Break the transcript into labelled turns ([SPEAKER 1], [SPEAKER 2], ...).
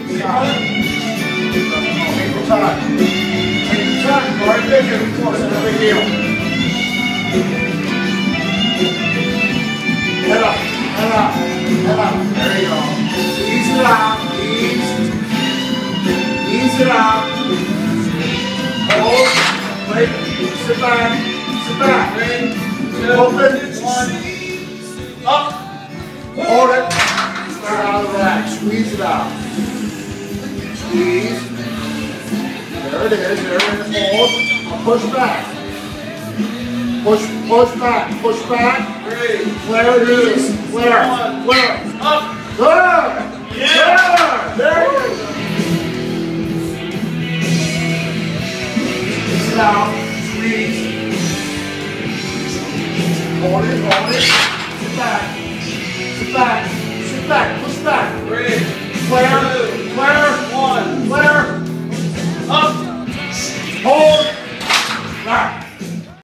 [SPEAKER 1] Stop. Take your time. Take your time. Go right there. It's no big deal. Head up. Head up. Head up. There you go. Ease it out. Ease it out. Hold. Wait. Sit back. Sit back. Ready? Open. 1. Up. Hold it. Start out of the rack. Squeeze it out. Squeeze. There it is. There it is. Hold. Now push back. Push back. Push back. 3. Flare it is. Flare. Flare. Up. Good. Yeah. Good.